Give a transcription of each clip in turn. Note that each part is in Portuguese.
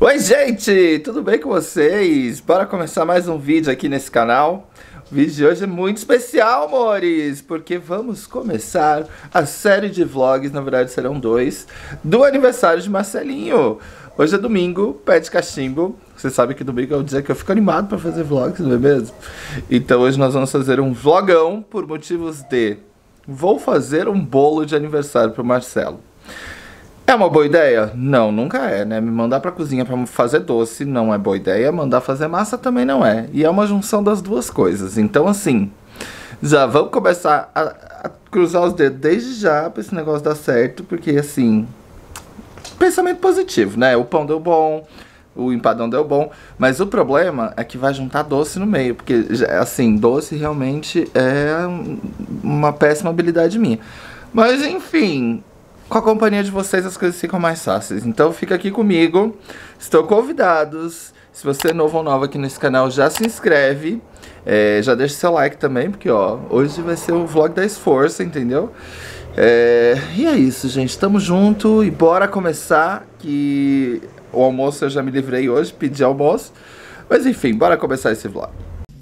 Oi gente, tudo bem com vocês? Bora começar mais um vídeo aqui nesse canal. O vídeo de hoje é muito especial, amores, porque vamos começar a série de vlogs, na verdade serão dois, do aniversário de Marcelinho. Hoje é domingo, pé de cachimbo. Você sabe que domingo é o dia que eu fico animado pra fazer vlogs, não é mesmo? Então hoje nós vamos fazer um vlogão por motivos de... Vou fazer um bolo de aniversário pro Marcelo. É uma boa ideia? Não, nunca é, né? Me mandar pra cozinha pra fazer doce não é boa ideia. Mandar fazer massa também não é. E é uma junção das duas coisas. Então, assim, já vamos começar a cruzar os dedos desde já pra esse negócio dar certo. Porque, assim, pensamento positivo, né? O pão deu bom, o empadão deu bom. Mas o problema é que vai juntar doce no meio. Porque, assim, doce realmente é uma péssima habilidade minha. Mas, enfim... Com a companhia de vocês as coisas ficam mais fáceis. Então fica aqui comigo. Estão convidados. Se você é novo ou nova aqui nesse canal, já se inscreve. Já deixa seu like também, porque ó, hoje vai ser o vlog da esforço, entendeu? E é isso, gente. Tamo junto e bora começar. Que o almoço eu já me livrei hoje, pedi almoço. Mas enfim, bora começar esse vlog.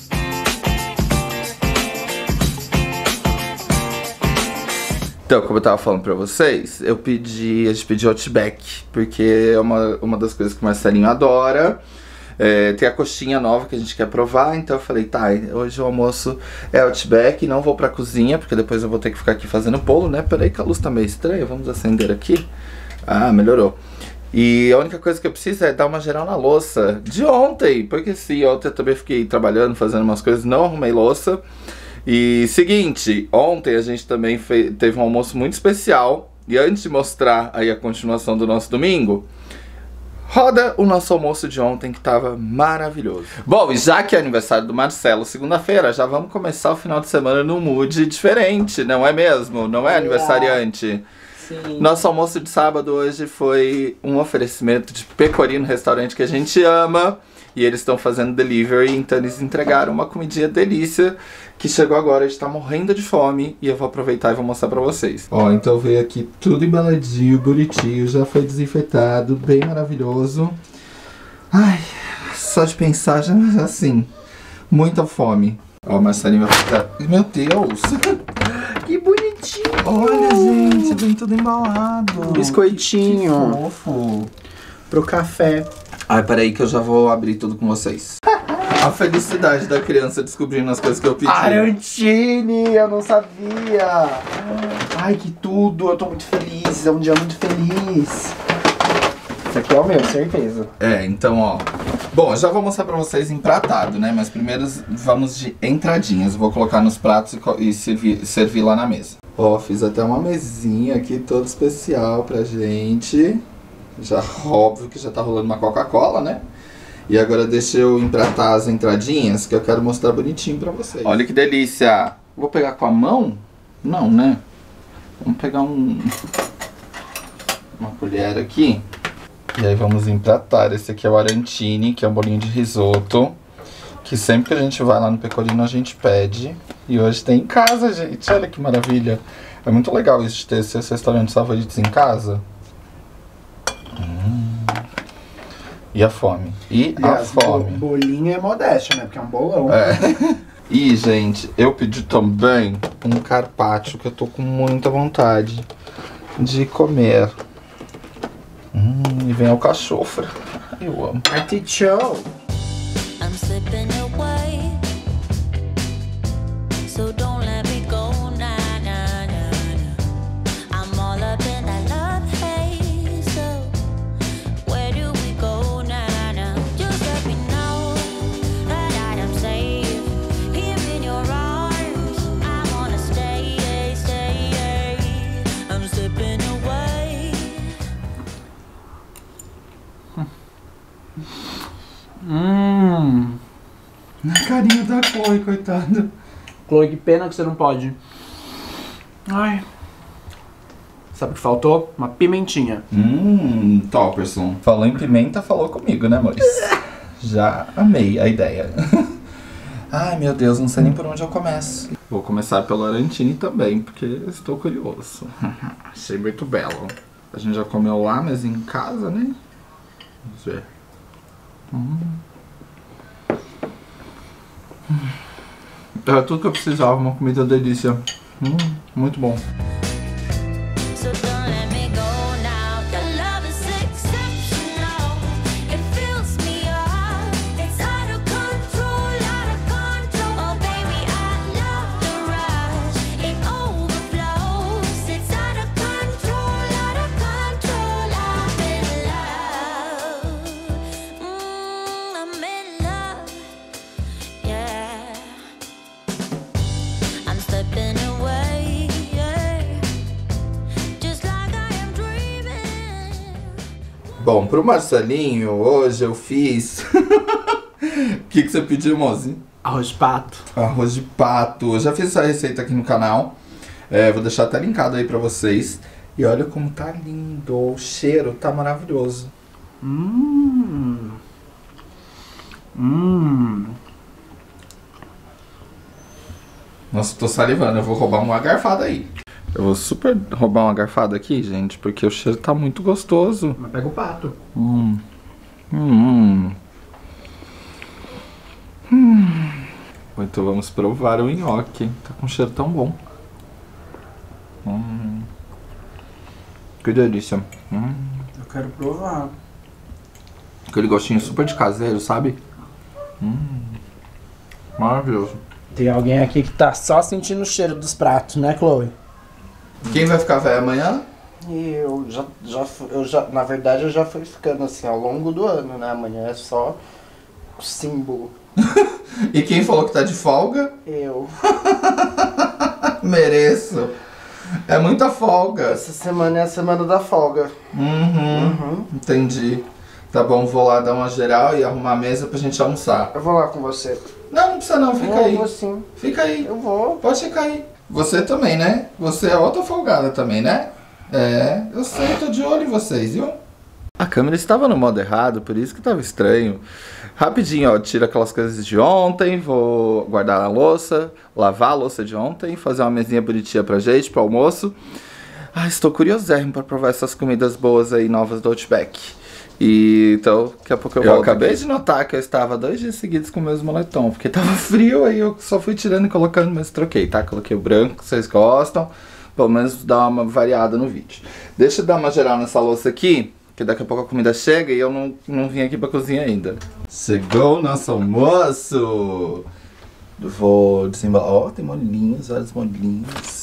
Então, como eu tava falando pra vocês, a gente pediu Outback, porque é uma das coisas que o Marcelinho adora. Tem a coxinha nova que a gente quer provar, então eu falei, tá, hoje o almoço é Outback, não vou pra cozinha, porque depois eu vou ter que ficar aqui fazendo bolo, né? Peraí que a luz tá meio estranha, vamos acender aqui. Ah, melhorou. E a única coisa que eu preciso é dar uma geral na louça de ontem, porque sim, ontem eu também fiquei trabalhando, fazendo umas coisas, não arrumei louça. E seguinte, ontem a gente também teve um almoço muito especial. E antes de mostrar aí a continuação do nosso domingo, roda o nosso almoço de ontem que tava maravilhoso. Bom, e já que é aniversário do Marcelo, segunda-feira, já vamos começar o final de semana num mood diferente, não é mesmo? Não é aniversariante? Sim. Nosso almoço de sábado hoje foi um oferecimento de Pecorino, restaurante que a gente ama. E eles estão fazendo delivery, então eles entregaram uma comidinha delícia que chegou agora, a gente tá morrendo de fome e eu vou aproveitar e vou mostrar pra vocês. Ó, então veio aqui tudo embaladinho, bonitinho, já foi desinfetado, bem maravilhoso. Ai, só de pensar já assim, muita fome. Ó, o Marcelinho vai ficar... Meu Deus! Que bonitinho! Olha, gente, vem tudo embalado. Biscoitinho. Que fofo. Pro café. Ai, peraí que eu já vou abrir tudo com vocês. A felicidade da criança descobrindo as coisas que eu pedi. Arantini, eu não sabia. Ai, que tudo, eu tô muito feliz, é um dia muito feliz. Esse aqui é o meu, certeza. Então, ó. Bom, eu já vou mostrar pra vocês empratado, né? Mas primeiro vamos de entradinhas. Vou colocar nos pratos e servir lá na mesa. Ó, fiz até uma mesinha aqui toda especial pra gente. Já, óbvio que já tá rolando uma Coca-Cola, né? E agora deixa eu empratar as entradinhas, que eu quero mostrar bonitinho pra vocês. Olha que delícia! Vou pegar com a mão? Não, né? Vamos pegar uma colher aqui. E aí vamos empratar. Esse aqui é o Arantini, que é um bolinho de risoto. Que sempre que a gente vai lá no Pecorino a gente pede. E hoje tem em casa, gente. Olha que maravilha. É muito legal isso de ter esses restaurantes favoritos em casa. E a fome. E a fome. O bolinho é modéstia, né? Porque é um bolão. E, gente, eu pedi também um carpaccio que eu tô com muita vontade de comer. E vem alcachofra. Eu amo. Artichoke. I'm slipping away, so don't let me go, nah, nah, nah, nah. I'm all up in that love haze, so where do we go, nah, nah? Just let me know that I am safe here in your arms. I wanna stay, stay. I'm slipping away. A carinha da Chloe, coitada. Chloe, que pena que você não pode. Ai. Sabe o que faltou? Uma pimentinha. Topperson. Falou em pimenta, falou comigo, né, amores? Já amei a ideia. Ai, meu Deus, não sei nem por onde eu começo. Vou começar pelo Arantini também, porque estou curioso. Achei muito belo. A gente já comeu lá, mas em casa, né? Vamos ver. Era tudo que eu precisava, uma comida delícia. Muito bom. So don't let me go now. Your love is exceptional. It fills me up. It's out of control, out of control. Oh baby, I love the rush. It overflows. It's out of control, out of control. I'm in love. I'm in love. Yeah. I'm slipping away. Just like I am dreaming. Bom, pro Marcelinho, hoje eu fiz... O que você pediu, mozi? Arroz de pato. Arroz de pato. Eu já fiz essa receita aqui no canal. Vou deixar até linkado aí pra vocês. E olha como tá lindo. O cheiro tá maravilhoso. Nossa, tô salivando. Eu vou roubar uma garfada aí. Eu vou super roubar uma garfada aqui, gente, porque o cheiro tá muito gostoso. Mas pega o pato. Então vamos provar o nhoque. Tá com um cheiro tão bom. Que delícia. Eu quero provar. Aquele gostinho super de caseiro, sabe? Maravilhoso. Tem alguém aqui que tá só sentindo o cheiro dos pratos, né, Chloe? Quem vai ficar velho amanhã? E eu já, na verdade, eu já fui ficando assim ao longo do ano, né? Amanhã é só o símbolo. E quem falou que tá de folga? Eu. Mereço. É muita folga. Essa semana é a semana da folga. Entendi. Tá bom, vou lá dar uma geral e arrumar a mesa pra gente almoçar. Eu vou lá com você. Não precisa não, fica Eu aí. vou sim. Fica aí. Eu vou. Pode ficar aí. Você também, né? Você é outra folgada também, né? Eu sei, tô de olho em vocês, viu? A câmera estava no modo errado, por isso que tava estranho. Rapidinho, ó, tiro aquelas coisas de ontem, vou guardar a louça, lavar a louça de ontem, fazer uma mesinha bonitinha pra gente, pro almoço. Estou curiosérrimo pra provar essas comidas boas aí, novas do Outback. E então, daqui a pouco eu volto. Eu acabei de notar que eu estava 2 dias seguidos com o mesmo moletom, porque tava frio, aí eu só fui tirando e colocando, mas troquei, tá? Coloquei o branco, vocês gostam, pelo menos dá uma variada no vídeo. Deixa eu dar uma geral nessa louça aqui, que daqui a pouco a comida chega e eu não vim aqui pra cozinha ainda. Chegou o nosso almoço! Vou desembalar. Ó, tem molhinhos, vários molhinhos.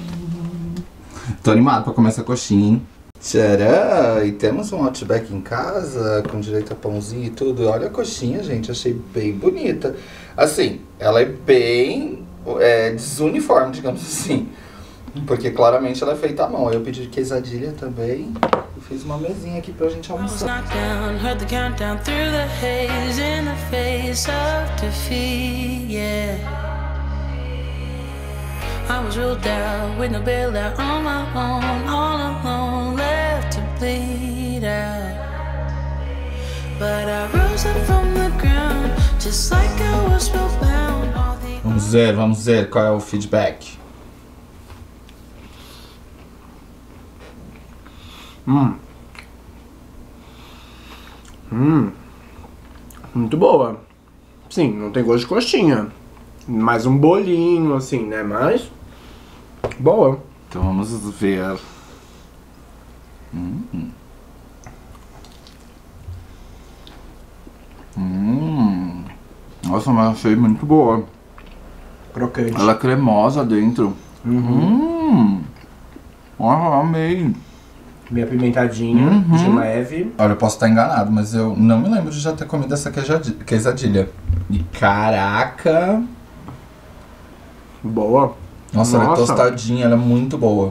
Tô animado pra comer essa coxinha, hein? Tcharam! E temos um Outback em casa, com direito a pãozinho e tudo. Olha a coxinha, gente, achei bem bonita. Assim, ela é bem desuniforme, digamos assim. Porque claramente ela é feita à mão. Eu pedi quesadilha também. E fiz uma mesinha aqui pra gente almoçar. I was ruled out with no bailout on my own, all alone, left to bleed out. But I rose up from the ground, just like I was spellbound. Vamos ver qual é o feedback. Muito boa. Sim, não tem gosto de coxinha. Mais um bolinho, assim, né? Mas boa. Então vamos ver. Nossa, mas achei muito boa. Crocante. Ela é cremosa dentro. Nossa, amei. Meio apimentadinha, de leve. Olha, eu posso estar enganado, mas eu não me lembro de já ter comido essa quesadilha. E caraca! Boa. Nossa, ela é tostadinha, ela é muito boa.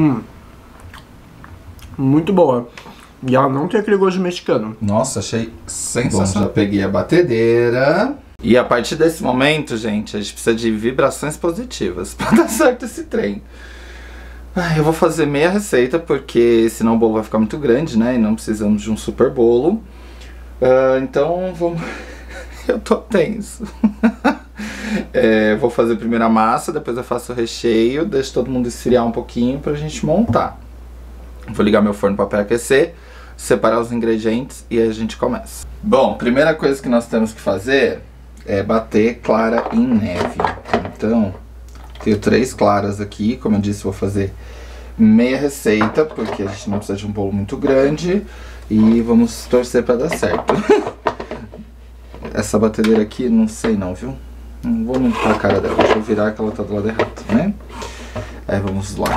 Muito boa. E ela não tem aquele gosto de mexicano. Nossa, achei sensacional. Bom, já peguei a batedeira. E a partir desse momento, gente, a gente precisa de vibrações positivas pra dar certo esse trem. Eu vou fazer meia receita, porque senão o bolo vai ficar muito grande, né? E não precisamos de um super bolo. Então, vamos... Eu tô tenso. Vou fazer primeiro a massa, depois eu faço o recheio, deixo todo mundo esfriar um pouquinho pra gente montar. Vou ligar meu forno pra pré-aquecer. separar os ingredientes e a gente começa. Bom, primeira coisa que nós temos que fazer é bater clara em neve. Então, tenho 3 claras aqui, como eu disse, vou fazer meia receita, porque a gente não precisa de um bolo muito grande e vamos torcer pra dar certo. Essa batedeira aqui, não sei não, viu? Não vou limpar a cara dela, deixa eu virar que ela tá do lado errado, né? Aí vamos lá.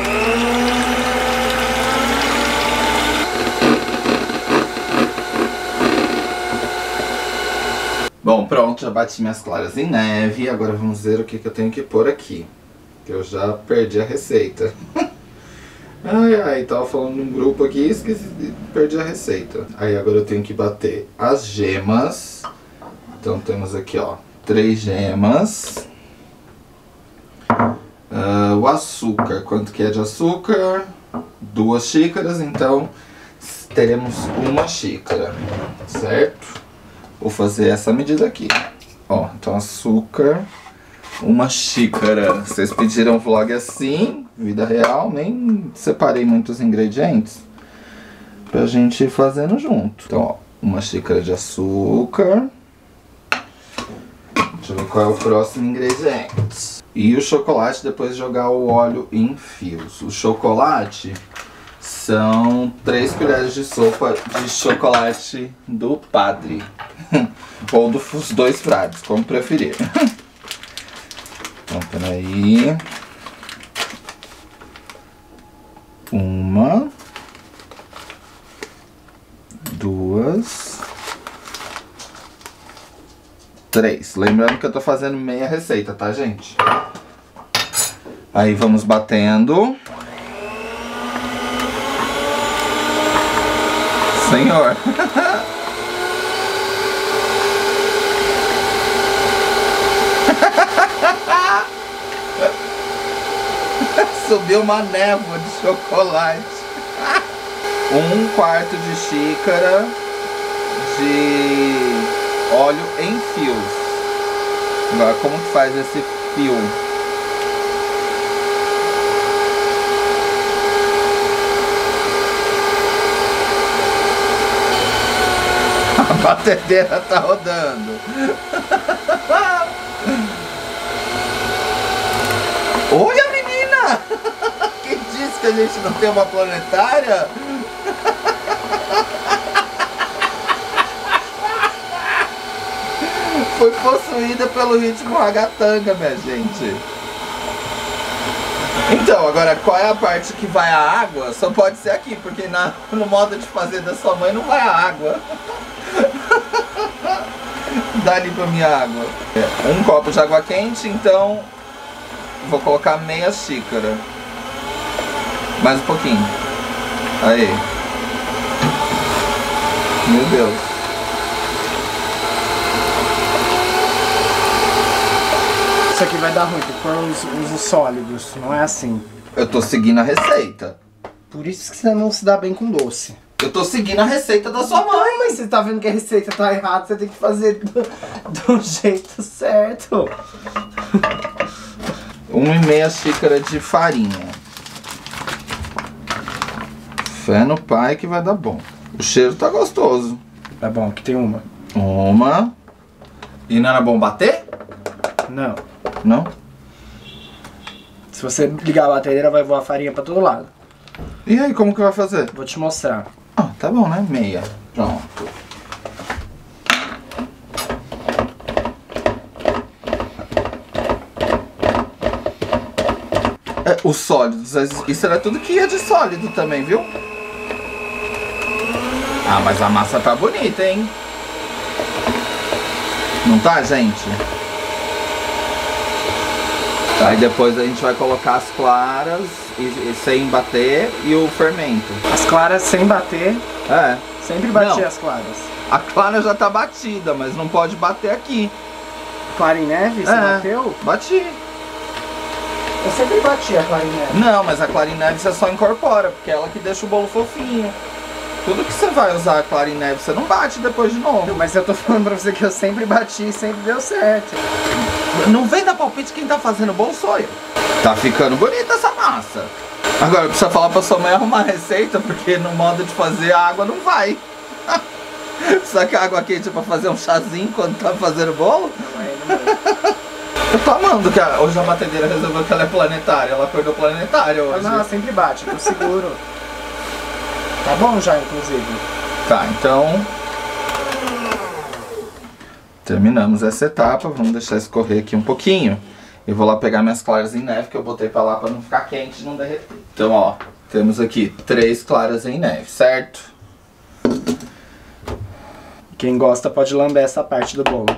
Bom, pronto, já bati minhas claras em neve. Agora vamos ver o que eu tenho que pôr aqui, que eu já perdi a receita. Ai, tava falando num grupo aqui e esqueci, perdi a receita. Aí agora eu tenho que bater as gemas. Então temos aqui, ó, 3 gemas. O açúcar, quanto que é de açúcar? 2 xícaras, então teremos 1 xícara, certo? Vou fazer essa medida aqui. Ó, então açúcar, 1 xícara. Vocês pediram um vlog assim, vida real, nem separei muitos ingredientes pra gente ir fazendo junto. Então, ó, 1 xícara de açúcar. Deixa eu ver qual é o próximo ingrediente. E o chocolate, depois jogar o óleo em fios. O chocolate são 3 colheres de sopa de chocolate do padre. Ou dos 2 frades, como preferir. Então, peraí. 1, 2, 3. Lembrando que eu tô fazendo meia receita, tá, gente? Aí vamos batendo. Senhor. Subiu uma névoa de chocolate. 1/4 de xícara de óleo em fios. Agora, como que faz esse fio? A batedeira tá rodando. Olha, menina! Quem disse que a gente não tem uma planetária? Foi possuída pelo ritmo ragatanga, minha gente. Então, agora qual é a parte que vai a água? Só pode ser aqui, porque no modo de fazer da sua mãe não vai a água. Dá ali pra minha água. 1 copo de água quente, então vou colocar meia xícara. Mais um pouquinho. Aí. Meu Deus. Isso aqui vai dar ruim, tem que pôr os sólidos, não é assim. Eu tô seguindo a receita. Por isso que você não se dá bem com doce. Eu tô seguindo a receita da sua mãe. Mas você tá vendo que a receita tá errada, você tem que fazer do jeito certo. 1,5 xícara de farinha. Fé no pai que vai dar bom. O cheiro tá gostoso. Tá bom, aqui tem uma. Uma. E não era bom bater? Não. Não? Se você ligar a batedeira, vai voar farinha pra todo lado. E aí, como que vai fazer? Vou te mostrar. Ah, tá bom, né? Meia. Pronto. Os sólidos, isso era tudo que ia de sólido também, viu? Ah, mas a massa tá bonita, hein? Não tá, gente? Aí depois a gente vai colocar as claras e sem bater e o fermento. As claras sem bater. É. Sempre bati Não. as claras. A clara já tá batida, mas não pode bater aqui. Clara em neve? Você bateu? Bati. Eu sempre bati a clara em neve. Não, mas a clara em neve você só incorpora, porque é ela que deixa o bolo fofinho. Tudo que você vai usar a clara em neve, você não bate depois de novo. Mas eu tô falando pra você que eu sempre bati e sempre deu certo. Não vem dar palpite, quem tá fazendo bolo sou eu. Tá ficando bonita essa massa. Agora precisa falar pra sua mãe arrumar a receita, porque no modo de fazer a água não vai. Só que a água quente é pra fazer um chazinho quando tá fazendo bolo? Não vai. Eu tô amando que hoje a batedeira resolveu que ela é planetária. Ela acordou planetária hoje. Não, sempre bate, eu seguro. Tá bom já, inclusive. Tá, então... terminamos essa etapa. Vamos deixar escorrer aqui um pouquinho. Eu vou lá pegar minhas claras em neve, que eu botei pra lá pra não ficar quente e não derreter. Então, ó, temos aqui 3 claras em neve, certo? Quem gosta pode lamber essa parte do bolo.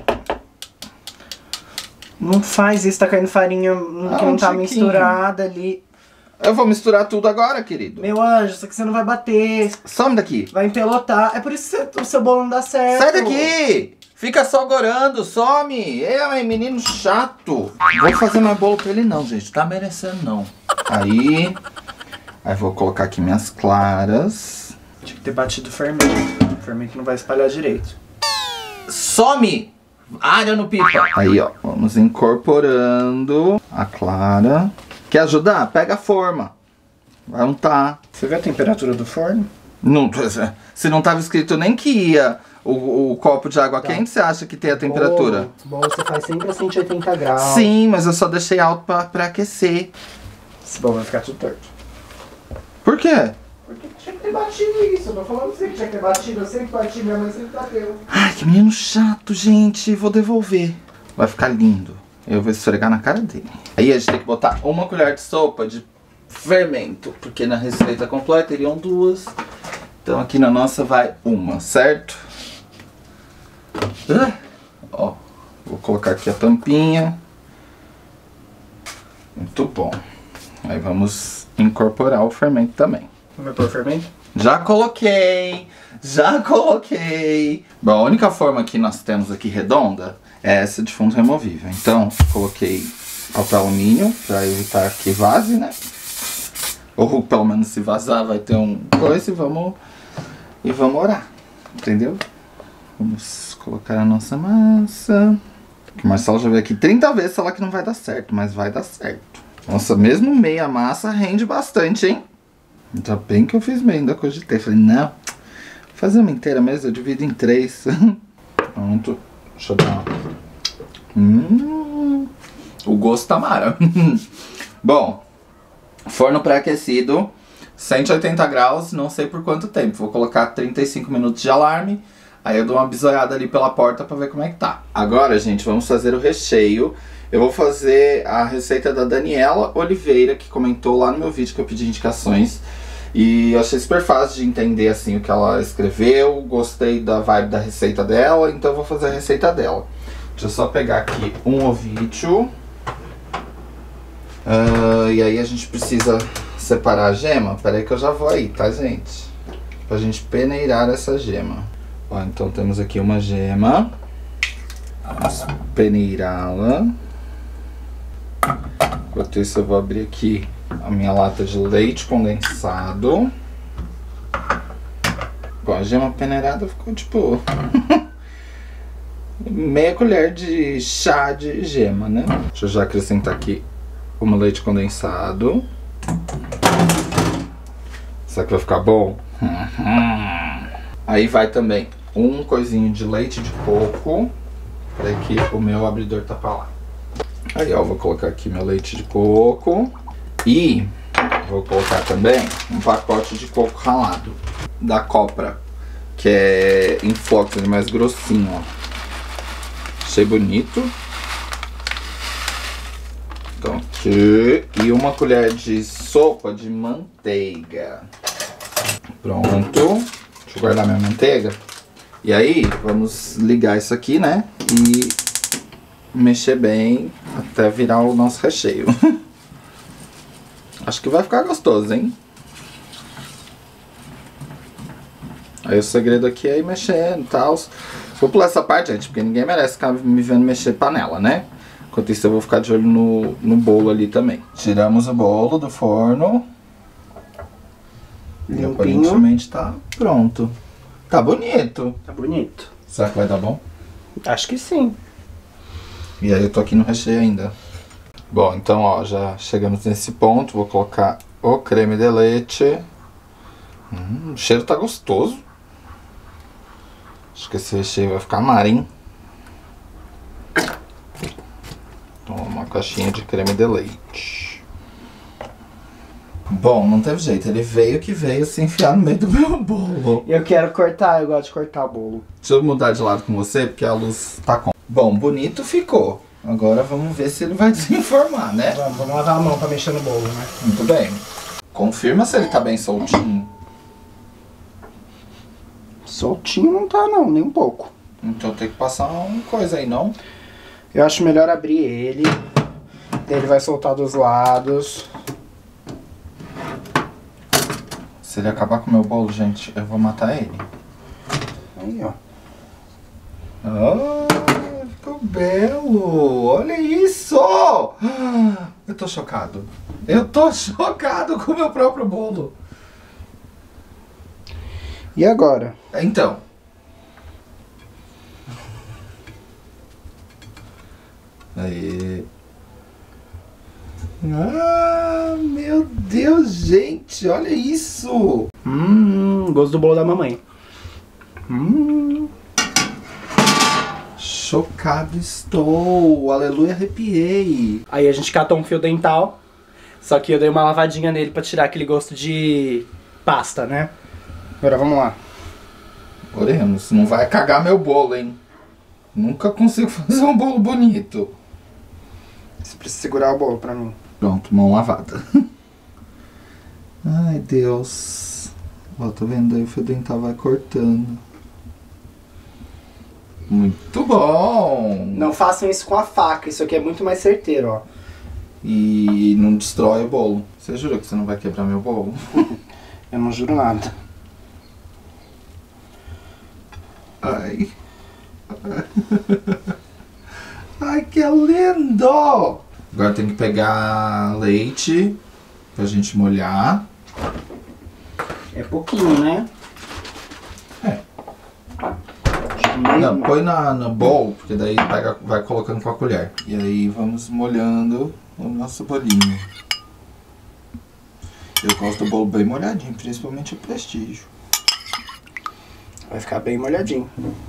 Não faz isso, tá caindo farinha que não tá misturada ali. Eu vou misturar tudo agora, querido. Meu anjo, isso aqui você não vai bater. Some daqui. Vai empelotar. É por isso que o seu bolo não dá certo. Sai daqui! Fica só gorando, some! É, menino chato. Vou fazer mais bolo pra ele não, gente. Tá merecendo não. Aí vou colocar aqui minhas claras. Tinha que ter batido o fermento. O fermento não vai espalhar direito. Some! Área no pipa. Aí, ó, vamos incorporando a clara. Quer ajudar? Pega a forma. Vai untar. Você vê a temperatura do forno? Não, se não tava escrito nem que ia o copo de água quente, você acha que tem a temperatura? Bolo você faz sempre a 180 graus. Sim, mas eu só deixei alto pra aquecer. Esse bolo vai ficar tudo torto. Por quê? Porque tinha que ter batido isso. Eu tô falando pra você que tinha que ter batido. Eu sempre bati, minha mãe sempre bateu. Ai, que menino chato, gente. Vou devolver. Vai ficar lindo. Eu vou esfregar na cara dele. Aí a gente tem que botar 1 colher de sopa de fermento. Porque na receita completa iriam 2. Então aqui na nossa vai 1, certo? Ó, vou colocar aqui a tampinha. Muito bom. Aí vamos incorporar o fermento também. Vamos pôr o fermento? Já coloquei! Já coloquei! Bom, a única forma que nós temos aqui redonda é essa de fundo removível. Então, coloquei papel alumínio para evitar que vaze, né? Ou pelo menos se vazar vai ter um coisa e vamos orar. Entendeu? Vamos colocar a nossa massa. O Marcelo já veio aqui 30 vezes falar que não vai dar certo, mas vai dar certo. Nossa, mesmo meia massa rende bastante, hein? Ainda bem que eu fiz meio, ainda cogitei. Falei, não, vou fazer uma inteira mesmo, eu divido em 3. Pronto. Deixa eu dar uma... o gosto tá mara. Bom, forno pré-aquecido, 180 graus, não sei por quanto tempo. Vou colocar 35 minutos de alarme. Aí eu dou uma bisoiada ali pela porta pra ver como é que tá. Agora, gente, vamos fazer o recheio. Eu vou fazer a receita da Daniela Oliveira, que comentou lá no meu vídeo que eu pedi indicações. E eu achei super fácil de entender, assim, o que ela escreveu. Gostei da vibe da receita dela, então eu vou fazer a receita dela. Deixa eu só pegar aqui um ovídio. E aí a gente precisa separar a gema. Pera aí que eu já vou aí, tá, gente? Pra gente peneirar essa gema. Ó, então temos aqui uma gema. Vamos peneirá-la. Enquanto isso eu vou abrir aqui a minha lata de leite condensado. Bom, a gema peneirada ficou tipo meia colher de chá de gema, né? Deixa eu já acrescentar aqui o meu leite condensado. Será que vai ficar bom? Aí vai também um coisinho de leite de coco. Peraí que o meu abridor tá pra lá. Aí, ó, vou colocar aqui meu leite de coco. E vou colocar também um pacote de coco ralado da Copra, que é em flocos, ele é mais grossinho, ó. Achei bonito. Então aqui. E uma colher de sopa de manteiga. Pronto. Deixa eu guardar minha manteiga. E aí, vamos ligar isso aqui, né? E mexer bem até virar o nosso recheio. Acho que vai ficar gostoso, hein? Aí o segredo aqui é ir mexendo e tal. Vou pular essa parte, gente, porque ninguém merece ficar me vendo mexer panela, né? Enquanto isso eu vou ficar de olho no bolo ali também. Tiramos o bolo do forno. E aparentemente tá pronto. Tá bonito. Tá bonito. Será que vai dar bom? Acho que sim. E aí eu tô aqui no recheio ainda. Bom, então ó, já chegamos nesse ponto. Vou colocar o creme de leite. O cheiro tá gostoso. Acho que esse recheio vai ficar marinho. Toma uma caixinha de creme de leite. Bom, não teve jeito. Ele veio que veio se enfiar no meio do meu bolo. Eu quero cortar, eu gosto de cortar o bolo. Deixa eu mudar de lado com você, porque a luz tá com... Bom, bonito ficou. Agora vamos ver se ele vai desenformar, né? Vamos lavar a mão pra mexer no bolo, né? Muito bem. Confirma se ele tá bem soltinho. Soltinho não tá não, nem um pouco. Então tem que passar uma coisa aí, não? Eu acho melhor abrir ele. Daí ele vai soltar dos lados. Se ele acabar com o meu bolo, gente, eu vou matar ele. Aí, ó. Ah, ficou belo! Olha isso! Eu tô chocado. Eu tô chocado com o meu próprio bolo. E agora? Então. Aí. Ah, meu Deus, gente, olha isso! Gosto do bolo da mamãe. Chocado estou! Aleluia, arrepiei! Aí a gente catou um fio dental. Só que eu dei uma lavadinha nele pra tirar aquele gosto de pasta, né? Agora vamos lá. Oremos, não vai cagar meu bolo, hein? Nunca consigo fazer um bolo bonito. Você precisa segurar o bolo pra mim. Pronto, mão lavada. Ai, Deus. Ó, tá vendo? Aí o fio dental vai cortando. Muito bom! Não façam isso com a faca, isso aqui é muito mais certeiro, ó. E não destrói o bolo. Você jura que você não vai quebrar meu bolo? Eu não juro nada. Ai. Ai, que lindo! Agora tem que pegar leite pra gente molhar. É pouquinho, né? É. Não, põe no bowl, porque daí pega, vai colocando com a colher. E aí vamos molhando o nosso bolinho. Eu gosto do bolo bem molhadinho, principalmente o Prestígio. Vai ficar bem molhadinho.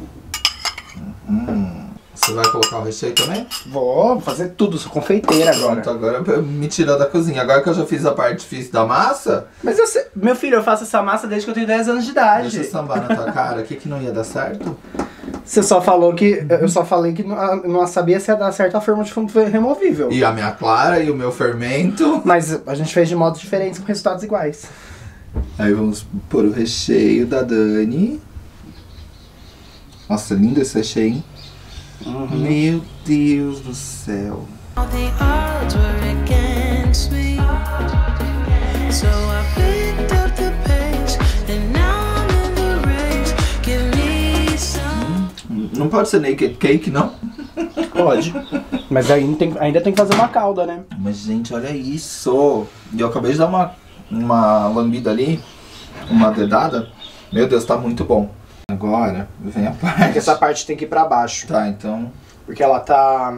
Você vai colocar o recheio também? Vou fazer tudo, sou confeiteira agora. Pronto, agora me tirou da cozinha. Agora que eu já fiz a parte difícil da massa, Mas eu sei, meu filho, eu faço essa massa desde que eu tenho 10 anos de idade. deixa eu sambar na tua cara. O que não ia dar certo? Você só falou que. Eu só falei que não sabia se ia dar certo a forma de fundo removível. E a minha clara e o meu fermento. Mas a gente fez de modos diferentes com resultados iguais. Aí vamos pôr o recheio da Dani. Nossa, lindo esse recheio, hein? Meu Deus do céu. All the odds were against me, so I picked up the pace, and now I'm in the race. Give me some. Não pode ser naked cake, não? Pode. Mas ainda tem que fazer uma calda, né? Mas, gente, olha isso. E eu acabei de dar uma lambida ali, uma dedada. Meu Deus, tá muito bom. Agora vem a parte. Porque essa parte tem que ir pra baixo. Tá, então. Porque ela tá.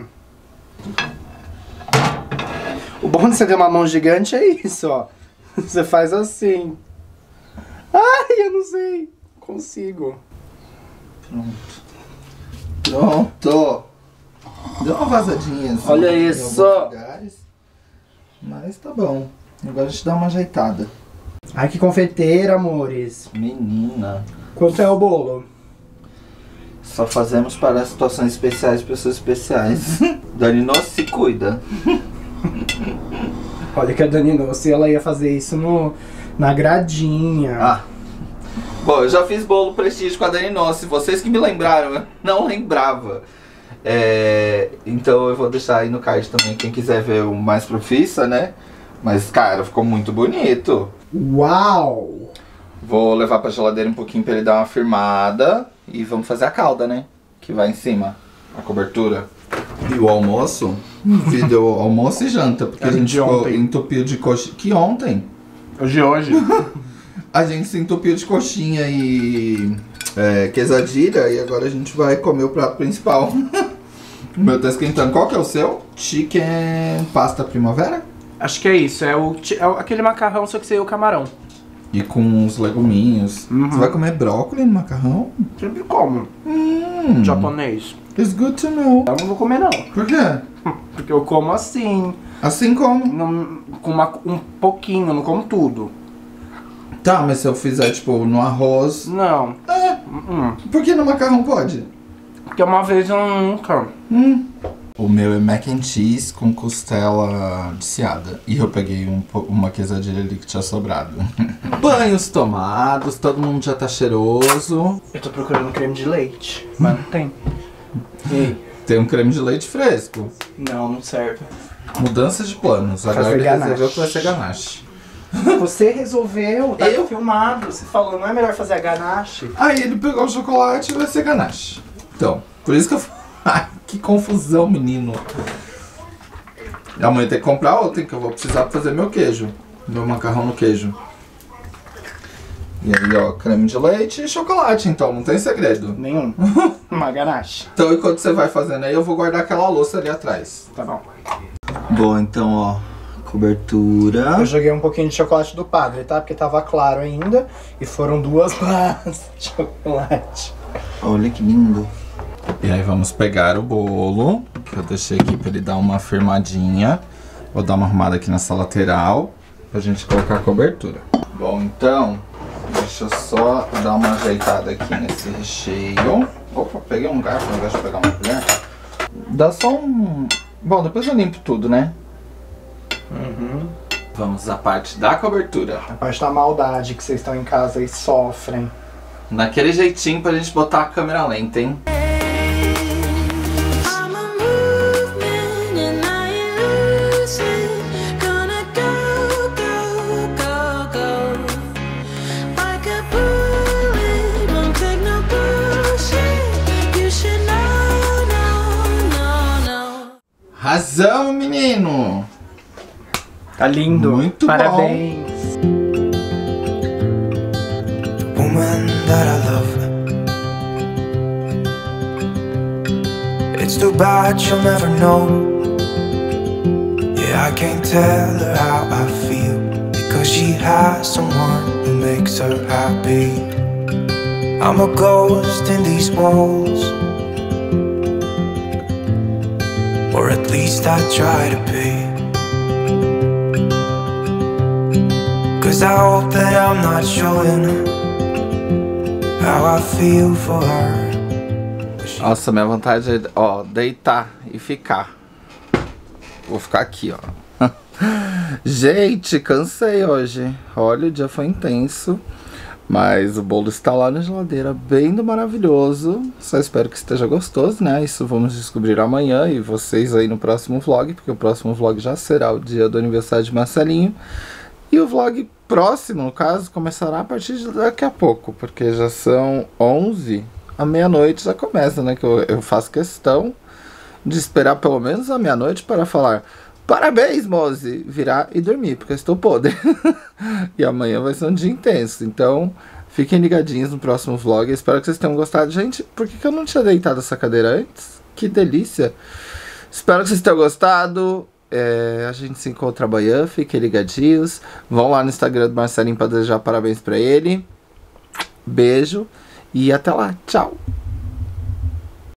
O bom de você ter uma mão gigante é isso, ó. Você faz assim. Ai, eu não sei. Consigo. Pronto. Deu uma vazadinha assim. Olha em isso. alguns lugares. Mas tá bom. Agora a gente dá uma ajeitada. Ai, que confeiteira, amores. Menina. Quanto é o bolo? Só fazemos para situações especiais, pessoas especiais. Dani Noce se cuida. Olha que a Dani Noce, ela ia fazer isso na gradinha. Ah. Bom, eu já fiz bolo Prestígio com a Dani Noce. Vocês que me lembraram, eu não lembrava. Então eu vou deixar aí no card também, quem quiser ver o mais profissa, né? Mas, cara, ficou muito bonito. Uau! Vou levar pra geladeira um pouquinho pra ele dar uma firmada. E vamos fazer a calda, né? Que vai em cima. A cobertura. E o almoço? Vídeo almoço e janta. Porque a gente ficou entupido de coxinha. Que ontem? Hoje. A gente se entupiu de coxinha e quesadilha. E agora a gente vai comer o prato principal. O meu tá esquentando. Qual que é o seu? Chicken pasta primavera? Acho que é isso, aquele macarrão, só que sem o camarão. E com uns leguminhos. Você vai comer brócolis no macarrão? Sempre como. Japonês. It's good to know. Eu não vou comer não. Por quê? Porque eu como assim. Assim como? Com um pouquinho, eu não como tudo. Tá, mas se eu fizer, tipo, no arroz... Não. Por que no macarrão pode? Porque uma vez eu nunca. O meu é mac and cheese com costela desfiada. E eu peguei uma quesadilha ali que tinha sobrado. Banhos tomados, todo mundo já tá cheiroso. Eu tô procurando creme de leite, mas não tem. E aí? Tem um creme de leite fresco. Não serve. Mudança de planos. Agora ele resolveu que vai ser ganache. Você resolveu, tá Eu? filmado. Você falou, não é melhor fazer a ganache? Aí ele pegou o chocolate e vai ser ganache. Então, por isso que eu... Ai, que confusão, menino. Amanhã tem que comprar outra, que eu vou precisar pra fazer meu queijo. Meu macarrão no queijo. E aí, ó, creme de leite e chocolate, então, não tem segredo. Nenhum. Uma ganache. Então, enquanto você vai fazendo aí, eu vou guardar aquela louça ali atrás. Tá bom. Bom, então, ó, cobertura. Eu joguei um pouquinho de chocolate do padre, tá? Porque tava claro ainda. E foram 2 barras de chocolate. Olha que lindo. E aí vamos pegar o bolo, que eu deixei aqui pra ele dar uma firmadinha. Vou dar uma arrumada aqui nessa lateral, pra gente colocar a cobertura. Bom, então, deixa eu só dar uma ajeitada aqui nesse recheio. Opa, peguei um garfo ao invés de pegar uma colher. Dá só um... Bom, depois eu limpo tudo, né? Vamos à parte da cobertura. A parte da maldade que vocês estão em casa e sofrem. Naquele jeitinho pra gente botar a câmera lenta, hein? I'm a movement and I lose it. Gonna go, go, go, go. Like a bullet, won't take no bullshit. You should know, no, no, no. Razão, menino! Tá lindo. Muito Parabéns. Woman that I love. It's too bad she'll never know. Yeah, I can't tell her how I feel, because she has someone who makes her happy. I'm a ghost in these walls, or at least I try to be. 'Cause I hope that I'm not showing how I feel for her. Nossa, minha vontade é, ó, deitar e ficar. Vou ficar aqui, ó. Gente, cansei hoje. Olha, o dia foi intenso. Mas o bolo está lá na geladeira, bem maravilhoso. Só espero que esteja gostoso, né? Isso vamos descobrir amanhã e vocês aí no próximo vlog, porque o próximo vlog já será o dia do aniversário de Marcelinho. E o vlog próximo, no caso, começará a partir de daqui a pouco, porque já são 11, à meia-noite já começa, né? Que eu faço questão de esperar pelo menos a meia-noite para falar parabéns, Moze, virar e dormir, porque eu estou podre. E amanhã vai ser um dia intenso, então fiquem ligadinhos no próximo vlog. Espero que vocês tenham gostado. Gente, por que eu não tinha deitado essa cadeira antes? Que delícia! Espero que vocês tenham gostado. A gente se encontra amanhã, fiquem ligadinhos. Vão lá no Instagram do Marcelinho para desejar parabéns para ele. Beijo e até lá, tchau!